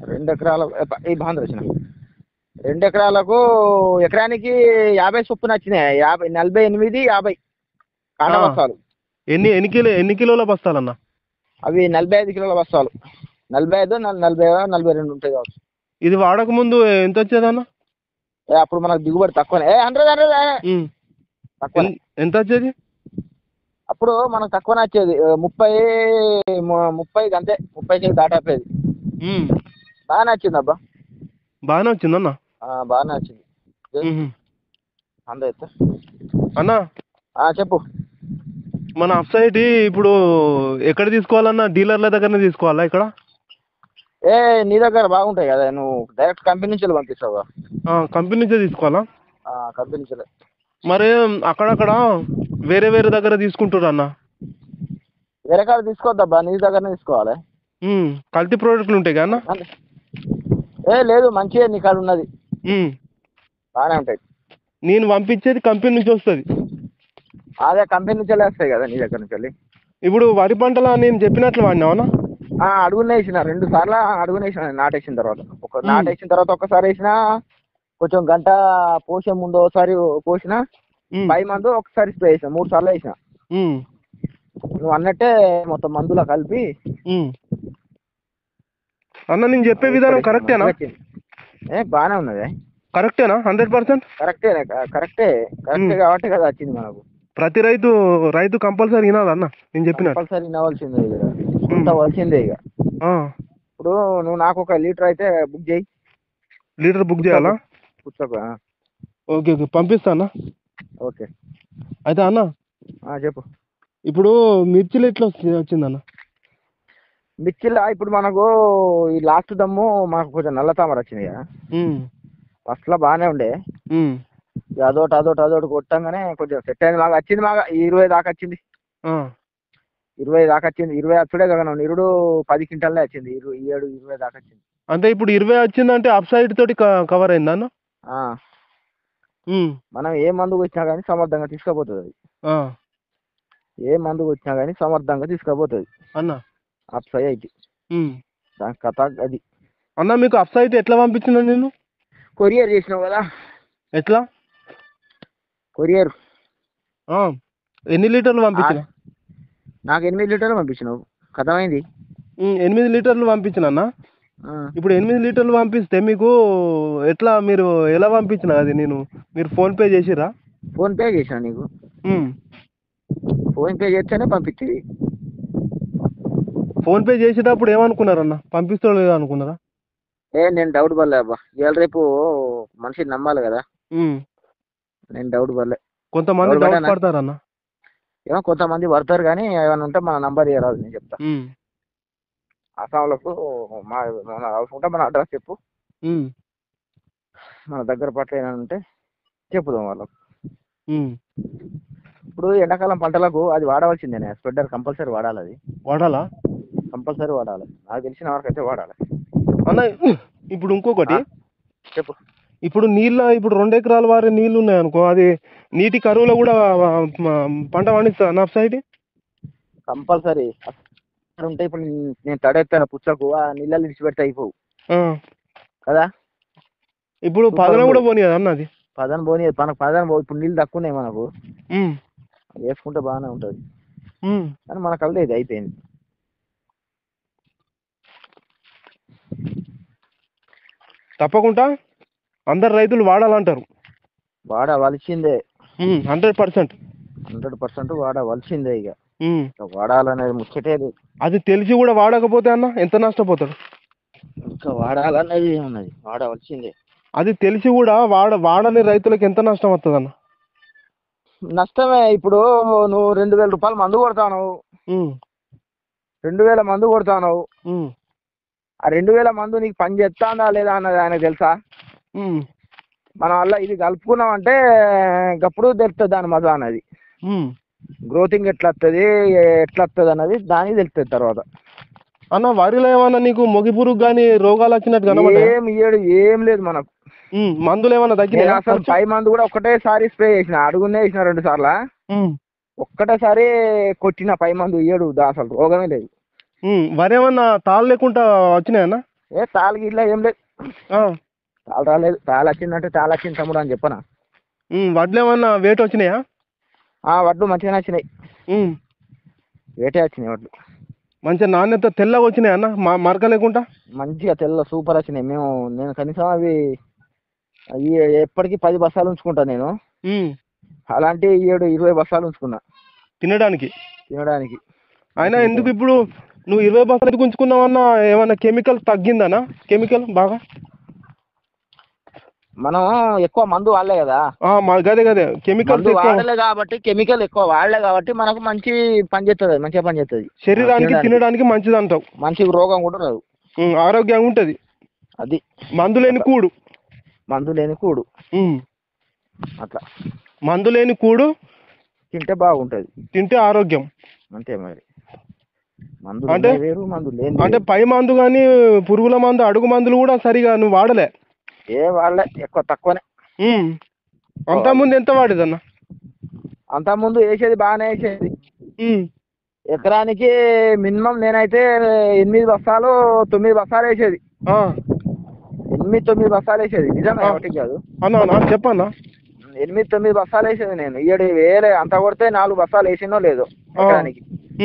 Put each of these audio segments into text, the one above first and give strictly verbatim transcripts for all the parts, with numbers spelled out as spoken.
రెండు ఎకరాల ఈ బాంధ్ర వచ్చిన రెండు ఎకరాలకు ఎకరానికి యాభై చొప్పున వచ్చినాయి. యాభై నలభై ఎనిమిది యాభై కాంట బస్తాలు. ఎన్ని ఎన్ని కిలో ఎన్ని కిలోల బస్తాలన్నా? అవి నలభై ఐదు కిలోల బస్తాలు. నలభై ఐదు నలభై నలభై రెండు ఉంటాయి కావచ్చు. ఇది వాడక ముందు ఎంత వచ్చేదన్న? అప్పుడు మనకు దిగుబడి తక్కువనే. ఏ హండ్రెడ్ హండ్రెడ్ తక్కువ. ఎంత వచ్చేది అప్పుడు మనకు తక్కువనే వచ్చేది. ముప్పై ముప్పై అంతే, ముప్పైకి దాటాపేది. బాగానే వచ్చింది అబ్బా, బాగానే వచ్చిందన్న. బాగానే వచ్చింది అందైతే అన్న. చెప్పు. మన అప్ సైడ్ ఇప్పుడు ఎక్కడ తీసుకోవాలన్నా డీలర్ల దగ్గరనే తీసుకోవాలా ఇక్కడ? ఏ నీ దగ్గర బాగుంటాయి కదా, నువ్వు డైరెక్ట్ కంపెనీ నుంచి పంపిస్తావు. కంపెనీ నుంచే తీసుకోవాలా? కంపెనీ నుంచే. మరి అక్కడక్కడ వేరే వేరే దగ్గర తీసుకుంటారు అన్న. వేరే కాడ తీసుకోవద్దబ్బా, నీ దగ్గరనే తీసుకోవాలి. కల్తీ ప్రోడక్ట్లు ఉంటాయి కదా అన్న? ఏ లేదు, మంచిగా నీ కాడ ఉన్నది, బాగానే ఉంటాయి. నేను పంపించేది కంపెనీ నుంచి వస్తుంది. అదే కంపెనీ నుంచి వస్తాయి కదా నీ దగ్గర నుంచి. ఇప్పుడు వరి పంటలా నేను చెప్పినట్లు వాడినావనా? అడుగునే వేసిన, రెండు సార్లు అడుగునే వేసిన. నాటేసిన తర్వాత ఒక నాటేసిన తర్వాత ఒక్కసారి వేసిన, కొంచెం గంట పోసే ముందు ఒకసారి పోసిన, పై మందు ఒకసారి స్ప్రే చేసిన, మూడు సార్లు వేసిన. నువ్వు అన్నట్టే మొత్తం మందులా కలిపి. అన్న నేను చెప్పే విధానం కరెక్టేనా? ఏ బాగానే ఉన్నది. కరెక్టేనా? హండ్రెడ్ పర్సెంట్ కరెక్టే కరెక్టే కరెక్టే కాబట్టి కదా వచ్చింది మనకు. ప్రతి రైతు రైతు కంపల్సరీ వినాలి అన్న నేను చెప్పిన. కంపల్సరీ వినవలసిందే ఇక, వినవలసిందే ఇక. ఇప్పుడు నువ్వు నాకు ఒక లీటర్ అయితే బుక్ చేయి. లీటర్ బుక్ చేయాలా? పుస్తకం. ఓకే ఓకే పంపిస్తా అన్న. ఓకే అయితే అన్న చెప్పు. ఇప్పుడు మిర్చిలు ఎట్లా వచ్చిందన్న? మిర్చిలా ఇప్పుడు మనకు ఈ లాస్ట్ దమ్ము మనకు కొంచెం నల్ల తామర వచ్చినాయి కదా. ఫస్ట్లో బాగానే ఉండే, అదోటి అదోటి అదోటి కొట్టంగానే కొంచెం సెట్ అయింది. మాకు వచ్చింది, మాకు ఇరవై దాకా వచ్చింది. ఇరవై దాకా వచ్చింది. ఇరవై వచ్చుడే కదా, నిరుడు పది క్వింటాలే వచ్చింది. ఇరవై ఏడు ఇరవై దాకా వచ్చింది. అంటే ఇప్పుడు ఇరవై వచ్చిందంటే అప్ సైడ్ తోటి కవర్ అయిందా అన్న? మనం ఏ మందుకు వచ్చినా కానీ సమర్థంగా తీసుకుపోతుంది అది. ఏ మందుకు వచ్చినా కానీ సమర్థంగా తీసుకుపోతుంది అన్న అప్ సైడ్. దాని కథ అది అన్న. మీకు అప్ సైడ్ ఎట్లా పంపించిన? నేను కొరియర్ చేసినావు కదా. ఎట్లా కొరియర్? ఎన్ని లీటర్లు పంపించిన? నాకు ఎనిమిది లీటర్లు పంపించినావు, కథమైంది. ఎనిమిది లీటర్లు పంపించిన అన్న. ఇప్పుడు ఎనిమిది లీటర్లు పంపిస్తే మీకు ఎట్లా, మీరు ఎలా పంపించిన అది? నేను మీరు ఫోన్ పే చేసిరా? ఫోన్ పే చేసినా నీకు. ఫోన్ పే చేస్తేనే పంపించేది. ఫోన్ పే చేసేటప్పుడు ఏమనుకున్నారన్న? పంపిస్తా లేదా అనుకున్నారా? ఏ నేను డౌట్ పడలే అబ్బా, ఇవాళ రేపు మనిషిని నమ్మాలి కదా. నేను డౌట్ పడలే. కొంతమంది డౌట్ పడతారన్న. ఏమో కొంతమంది పడతారు కానీ ఏమైనా ఉంటే మన నంబర్ ఇవ్వరాదు, నేను చెప్తా. అస్సాంలకు మా మన అవసరం ఉంటే మన అడ్రస్ చెప్పు, మన దగ్గర పట్ల ఏమైనా ఉంటే చెప్పుదాం వాళ్ళకు. ఇప్పుడు ఎండాకాలం పంటలకు అది వాడవలసిందేనే, స్ప్రెడ్డర్ కంపల్సరీ వాడాలి. అది వాడాలా? కంపల్సరీ వాడాలి, నాకు తెలిసిన వరకు అయితే వాడాలి అన్న. ఇప్పుడు ఇంకొకటి చెప్పు. ఇప్పుడు నీళ్ళ ఇప్పుడు రెండు ఎకరాల వారి నీళ్ళు ఉన్నాయి అనుకో, అది నీటి కరువులో కూడా పంట పండిస్తా నా సైడ్ కంపల్సరీ ఉంటే. ఇప్పుడు నేను తడెత్తాను పుచ్చకు, ఆ నీళ్ళని విడిచిపెడితే అయిపోవు కదా. ఇప్పుడు పదన కూడా పోనీ కదా అన్న? అది పదన పోనీ, మనకు పదన పో. ఇప్పుడు నీళ్ళు తక్కువ ఉన్నాయి మనకు, వేసుకుంటే బాగానే ఉంటుంది కానీ మనకు అదే ఇది అయిపోయింది. తప్పకుండా అందరు రైతులు వాడాలంటారు. వాడవలసిందే, హండ్రెడ్ పర్సెంట్ హండ్రెడ్ పర్సెంట్ వాడవలసిందే. ఇక వాడాలనేది ముచ్చటే లేదు. అది తెలిసి కూడా వాడకపోతే అన్న ఎంత నష్టపోతాడు? ఇంకా వాడాలనేది ఏమున్నది, వాడవలసిందే. అది తెలిసి కూడా వాడ వాడని రైతులకు ఎంత నష్టం వస్తుంది అన్న? నష్టమే. ఇప్పుడు నువ్వు రెండు వేల రూపాయలు మందు కొడతావు, రెండు వేల మందు కొడతావు. ఆ రెండు వేల మందు నీకు పని చేస్తాందా లేదా అన్నది ఆయనకు తెలుసా? మనం వల్ల ఇది కలుపుకున్నాం అంటే గప్పుడు తెలుస్తుంది దాని మజా అన్నది. గ్రోతింగ్ ఎట్లా వస్తుంది ఎట్లా వస్తుంది అన్నది దానికి తెలుస్తుంది తర్వాత. అన్న వరిలో ఏమన్నా నీకు మొగి పురుగు కానీ రోగాలు వచ్చినట్టు ఏం ఇయ్యడు, ఏం లేదు మనకు. మందులు ఏమన్నా తగ్గినాయి? అసలు పై మందు కూడా ఒకటేసారి స్ప్రే చేసిన, అడుగునే వేసిన రెండు సార్లు, ఒక్కటేసారి కొట్టిన పై మందు ఇయ్యడు, అసలు రోగమే లేదు. వరి ఏమన్నా తాళ్ళు లేకుండా వచ్చినాయన్నా? ఏ తాళకి ఇట్లా ఏం లేదు, తాళ రాలేదు. తాళ వచ్చిందంటే తాళ వచ్చింది తమ్ముడు అని చెప్పనా. వడ్లు ఏమన్నా వెయిట్ వచ్చినాయా? వడ్లు మంచిగానే వచ్చినాయి, వేటే వచ్చినాయి వడ్లు. మంచిగా నాణ్యత తెల్లగా వచ్చినాయి అన్న, మా మరక లేకుండా మంచిగా తెల్ల సూపర్ వచ్చినాయి. మేము నేను కనీసం అవి అవి ఎప్పటికీ పది బస్తాలు ఉంచుకుంటా నేను. అలాంటి ఏడు ఇరవై బస్తాలు ఉంచుకున్నా తినడానికి తినడానికి. అయినా ఎందుకు ఇప్పుడు నువ్వు ఇరవై బస్తాలు ఉంచుకున్నావన్నా, ఏమన్నా కెమికల్ తగ్గిందనా? కెమికల్ బాగా మనం ఎక్కువ మందు వాడలే కదా, గదే గదే కెమికల్స్ వాడలే కాబట్టి, కెమికల్ ఎక్కువ వాడలే కాబట్టి మనకు మంచి పని చేస్తుంది, మంచిగా పని చేస్తుంది. శరీరానికి తినడానికి మంచిది అంటావు. మంచిగా రోగం కూడా రాదు, ఆరోగ్యంగా ఉంటది. అది మందు లేని కూడు, మందు లేని కూడు అట్లా. మందు లేని కూడు తింటే బాగుంటది, తింటే ఆరోగ్యం. అంతే మరి. మందు అంటే వేరు, మందు లేని అంటే పై మందు కానీ పురుగుల మందు, అడుగు మందులు కూడా సరిగా నువ్వు వాడలే. ఏ వాడలే, ఎక్కువ తక్కువనే. అంతా ముందు ఎంత వాడేదన్న? అంతా ముందు వేసేది బాగానే వేసేది. ఎకరానికి మినిమం నేనైతే ఎనిమిది బస్తాలు తొమ్మిది బస్తాలు వేసేది. ఎనిమిది తొమ్మిది బస్తాలు వేసేది, నిజమే ఒకటి కాదు. అన్నా చెప్పన్నా, ఎనిమిది తొమ్మిది బస్తాలు వేసేది నేను. ఏడు వేలే అంత కొడితే నాలుగు బస్తాలు వేసినో లేదు ఎకరానికి.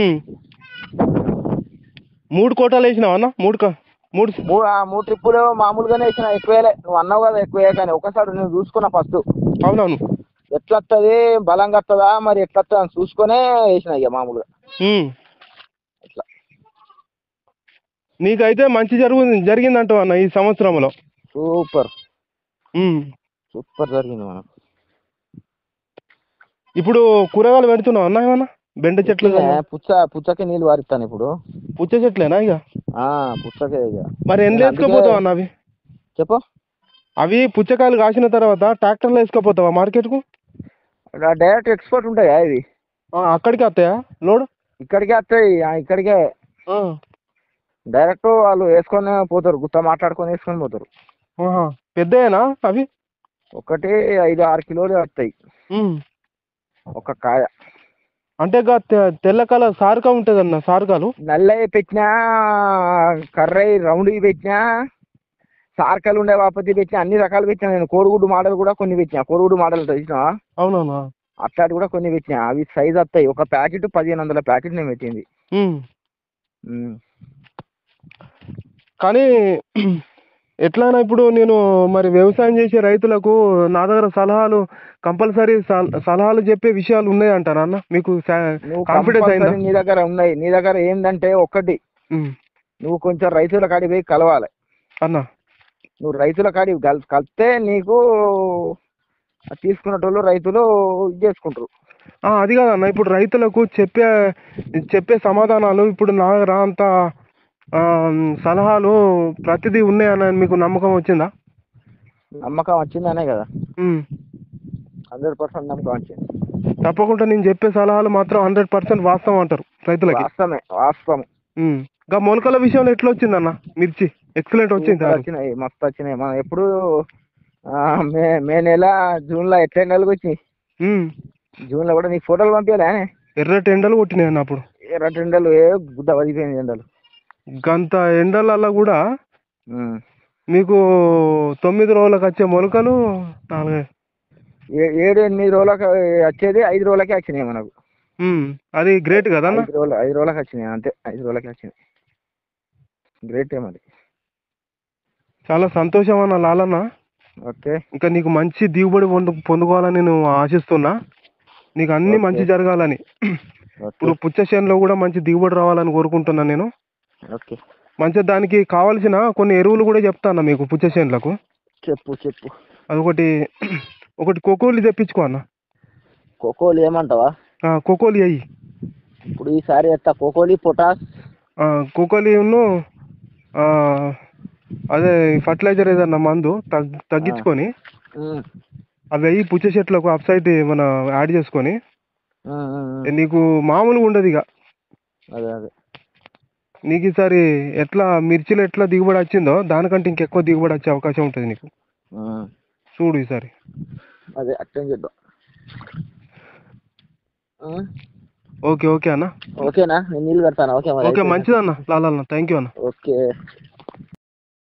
మూడు కోటాలు వేసినావు అన్న? మూడు మూడు మూడు ట్రిప్పులు మామూలుగానే వేసిన, ఎక్కువేలే. నువ్వు అన్నావు కదా ఎక్కువే కానీ, ఒకసారి నేను చూసుకున్నా ఫస్ట్. అవునవును, ఎట్లా వస్తుంది, బలంగా వస్తుందా మరి ఎట్లా వస్తుంది అని చూసుకునే వేసిన ఇక మామూలుగా. అట్లా నీకైతే మంచి జరుగు జరిగిందంటావు అన్న ఈ సంవత్సరంలో. సూపర్ సూపర్ జరిగింది మనకు. ఇప్పుడు కూరగాయలు పెడుతున్నావు అన్న ఏమన్నా? బెండ చెట్లు, పుచ్చ పుచ్చకి నీళ్ళు వారిస్తాను ఇప్పుడు. పుచ్చ చెట్లేనా ఇక? పుచ్చకే ఇక. మరి ఎందులో వేసుకపోతావు అన్న అవి? చెప్పు. అవి పుచ్చకాయలు కాసిన తర్వాత ట్రాక్టర్లో వేసుకపోతావా మార్కెట్కు? డైరెక్ట్ ఎక్స్పోర్ట్ ఉంటాయా ఇవి? అక్కడికి వస్తాయా లోడ్? ఇక్కడికే వస్తాయి, ఇక్కడికే డైరెక్ట్ వాళ్ళు వేసుకొని పోతారు, గుత్త మాట్లాడుకొని వేసుకొని పోతారు. పెద్దయేనా అవి? ఒకటి ఐదు ఆరు కిలోలు వస్తాయి ఒక కాయ. అంటే తెల్ల కలర్ సారుగా ఉంటుంది అన్న, సారుగాలు నల్లవి పెట్టినా, కర్రయి రౌండ్ పెట్టినా, సార్కలు ఉండే వాపతి పెట్టినా, అన్ని రకాలు పెట్టినా నేను. కోడిగుడ్డు మోడల్ కూడా కొన్ని పెట్టినా, కోడిగుడ్డు మోడల్ ఉంటుంది చూసినా? అవునవునా, అట్లాంటి కూడా కొన్ని పెట్టినా. అవి సైజ్ వస్తాయి, ఒక ప్యాకెట్ పదిహేను వందల ప్యాకెట్ నేను పెట్టింది. కానీ ఎట్లయినా ఇప్పుడు నేను మరి వ్యవసాయం చేసే రైతులకు నా దగ్గర సలహాలు కంపల్సరీ సలహాలు చెప్పే విషయాలు ఉన్నాయి అంటారా అన్న? మీకు కాన్ఫిడెన్స్ అయిందా? నీ దగ్గర ఉన్నాయి. నీ దగ్గర ఏంటంటే ఒక్కటి, నువ్వు కొంచెం రైతుల కాడికి పోయి కలవాలి అన్న. నువ్వు రైతుల కాడికి కలిస్తే నీకు తీసుకున్నటోళ్ళు రైతులు ఇది చేసుకుంటారు. అది కాదన్న, ఇప్పుడు రైతులకు చెప్పే చెప్పే సమాధానాలు ఇప్పుడు నా దగ్గర అంత సలహాలు ప్రతిదీ ఉన్నాయన్న మీకు నమ్మకం వచ్చిందా? నమ్మకం వచ్చిందనే కదా, హండ్రెడ్ పర్సెంట్ నమ్మకం వచ్చింది. తప్పకుండా నేను చెప్పే సలహాలు మాత్రం హండ్రెడ్ పర్సెంట్ వాస్తవం అంటారు రైతులకి? వాస్తవమే, వాస్తవం. ఇంకా మొలకల విషయంలో ఎట్లా వచ్చిందన్న? మిర్చి ఎక్సలెంట్ వచ్చింది. వచ్చినాయి, మస్తు వచ్చినాయి. మనం ఎప్పుడు మే మే నెల జూన్లో ఎట్లా ఎండలు వచ్చినాయి, జూన్లో కూడా నీకు ఫోటోలు పంపించాలే. ఎర్రటి ఎండలు కొట్టినాయి అన్న అప్పుడు, ఎర్రటి ఎండలు, ఏ గుద్ద వదిలిపోయింది ఎండలు. గంత ఎండలల్లో కూడా మీకు తొమ్మిది రోజులకు వచ్చే మొలకలు నాలుగు ఏడు ఎనిమిది రోజులకు వచ్చేది ఐదు రోజులకే వచ్చినాయి మనకు. అది గ్రేట్ కదా? ఐదు రోజులు ఐదు రోజులకు వచ్చినాయి అంతే, ఐదు రోజులకే వచ్చినాయి. గ్రేట్ ఏమది. చాలా సంతోషం అన్న లాలన్న. ఓకే, ఇంకా నీకు మంచి దిగుబడి పొందు పొందుకోవాలని నేను ఆశిస్తున్నా. నీకు అన్ని మంచి జరగాలని, ఇప్పుడు పుచ్చ చేనులో కూడా మంచి దిగుబడి రావాలని కోరుకుంటున్నా నేను. ఓకే, మంచిగా దానికి కావాల్సిన కొన్ని ఎరువులు కూడా చెప్తాను మీకు పుచ్చ చేనులకు. చెప్పు చెప్పు. అదొకటి ఒకటి కోకోలి తెప్పించుకో అన్న. కోకోలి ఏమంటావా? కోకోలి అయ్యి ఇప్పుడు ఈసారి ఎత్తా కోకోలి, పొటాస్. కోకోలి ఉన్ను అదే ఫర్టిలైజర్ ఏదన్నా మందు తగ్ తగ్గించుకొని అవి అయ్యి పుచ్చ చెట్లకు అప్ సైడ్ మన యాడ్ చేసుకొని నీకు మామూలుగా ఉండదు ఇక. అదే అదే నీకు ఈసారి ఎట్లా మిర్చిలో ఎట్లా దిగుబడి వచ్చిందో దానికంటే ఇంకెక్కువ దిగుబడి వచ్చే అవకాశం ఉంటుంది నీకు. చూడు ఈసారి. అదే అట్లా చేద్దాం. ఓకే ఓకే అన్న. ఓకేనా, నేను నీళ్ళు కడతాను. ఓకే, ఓకే మంచిదన్న లాలన్న, థ్యాంక్ యూ అన్న. ఓకే.